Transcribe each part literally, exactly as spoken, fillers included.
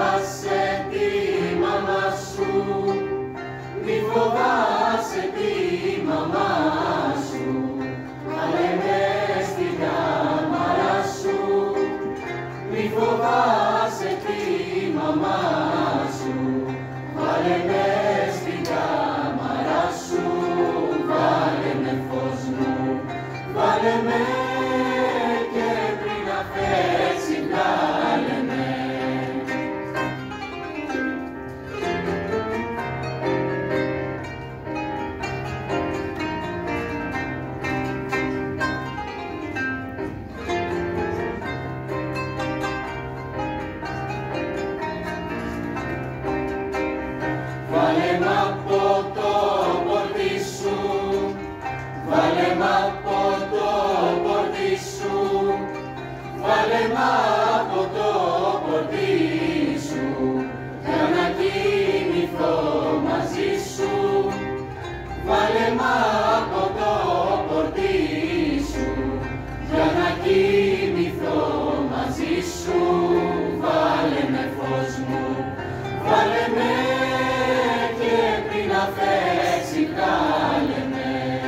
φοβάσαι τη μαμά σου, μη φοβάσαι τη μαμά σου, βάλε με στην κάμαρα σου, μη φοβάσαι τη μαμά σου, βάλε με στην κάμαρα σου, βάλε με φως μου, βάλε με και πριν να φέξει βγάλε με. Βάλε μ' από το πορτί σου, βάλε μ' από το πορτί σου, βάλε μ' από το πορτί σου, για να κοιμηθώ μαζί σου, βάλε μ' από το πορτί σου, για να κοιμηθώ μαζί σου, βάλε με φως μου, βάλε με και πριν να φέξει βγάλε με.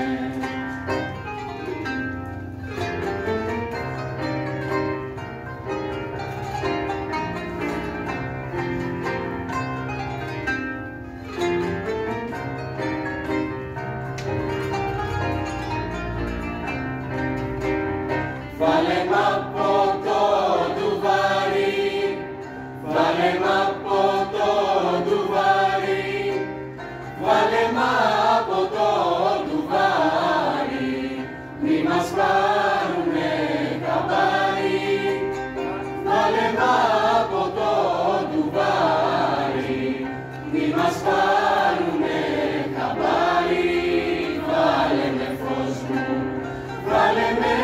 Βάλε μ' από το ντουβάρι, βάλε μ' από το ντουβάρι, βάλε μ' από το ντουβάρι, μη μας πάρουνε χαμπάρι, βάλε μ' από το ντουβάρι, μη μας πάρουνε χαμπάρι, βάλε με φως μου, βάλε με